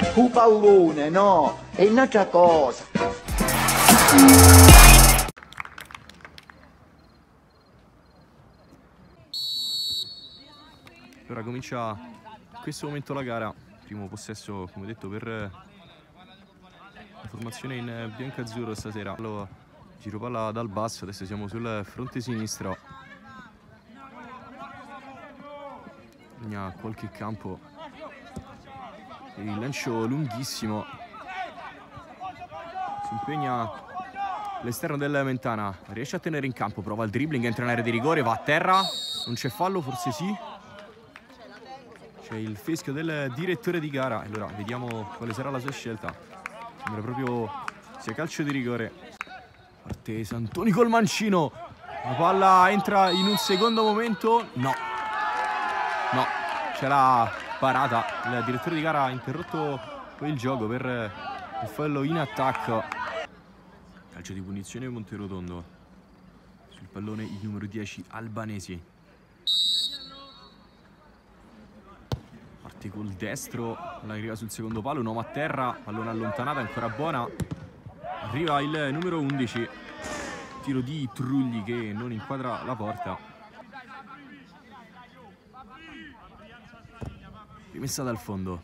un pallone, no, è un'altra cosa. Allora comincia in questo momento la gara, primo possesso come detto per la formazione in biancazzurro stasera. Allora, giro palla dal basso, adesso siamo sul fronte sinistro. Segna qualche campo, il lancio lunghissimo, si impegna l'esterno del Mentana, riesce a tenere in campo, prova il dribbling, entra in area di rigore, va a terra, non c'è fallo, forse sì. C'è il fischio del direttore di gara. Allora vediamo quale sarà la sua scelta. Sembra proprio sia calcio di rigore. Parte Santoni col mancino. La palla entra in un secondo momento. No, c'è la parata. Il direttore di gara ha interrotto poi il gioco per il fallo in attacco. Calcio di punizione Monterotondo. Sul pallone il numero 10 Albanesi. Parte col destro, la arriva sul secondo palo, un uomo a terra, pallone allontanata, ancora buona. Arriva il numero 11, tiro di Trulli che non inquadra la porta. Rimessa dal fondo.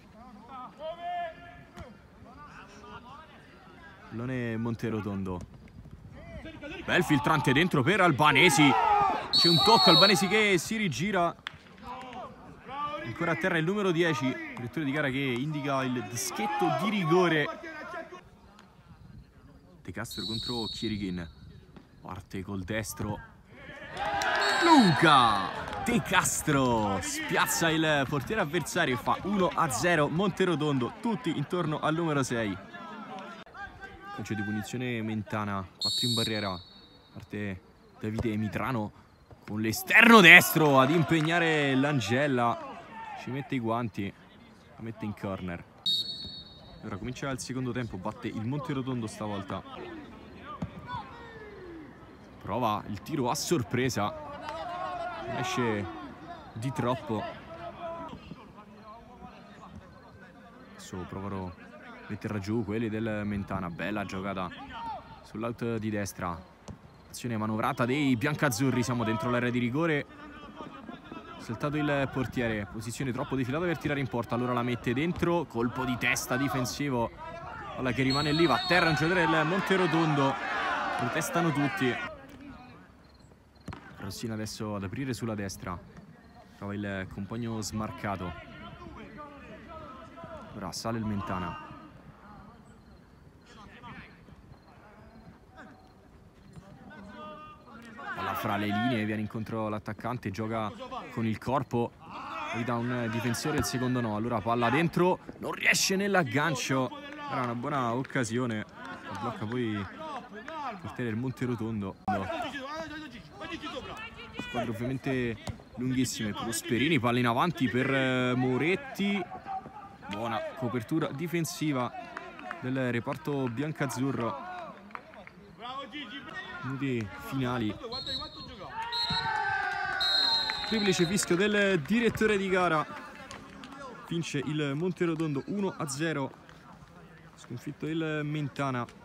Pallone Monterotondo. Bel filtrante dentro per Albanesi. C'è un tocco, Albanesi che si rigira. Ancora a terra il numero 10, direttore di gara che indica il dischetto di rigore. De Castro contro Chierichin. Parte col destro. Luca De Castro spiazza il portiere avversario e fa 1-0 Monterotondo, tutti intorno al numero 6. Calcio di punizione Mentana, 4 in barriera. Parte Davide Mitrano con l'esterno destro ad impegnare l'Angella. Ci mette i guanti, la mette in corner. Ora comincia il secondo tempo, batte il Monterotondo stavolta. Prova il tiro a sorpresa. Non esce di troppo. Adesso provano a metterla giù quelli del Mentana. Bella giocata sull'out di destra. Azione manovrata dei biancazzurri, siamo dentro l'area di rigore. Saltato il portiere, posizione troppo defilata per tirare in porta, allora la mette dentro, colpo di testa difensivo, palla che rimane lì, va a terra un giocatore del Monterotondo, protestano tutti. Rossina adesso ad aprire sulla destra, trova il compagno smarcato, ora sale il Mentana. Palla fra le linee, viene incontro l'attaccante, gioca con il corpo, gli dà un difensore, il secondo no, allora palla dentro, non riesce nell'aggancio, era una buona occasione, la blocca poi il portiere del Monterotondo. Squadre ovviamente lunghissime, Prosperini, palla in avanti per Moretti, buona copertura difensiva del reparto biancazzurro. Minuti finali. Triplice fischio del direttore di gara. Vince il Monterotondo 1-0. Sconfitto il Mentana.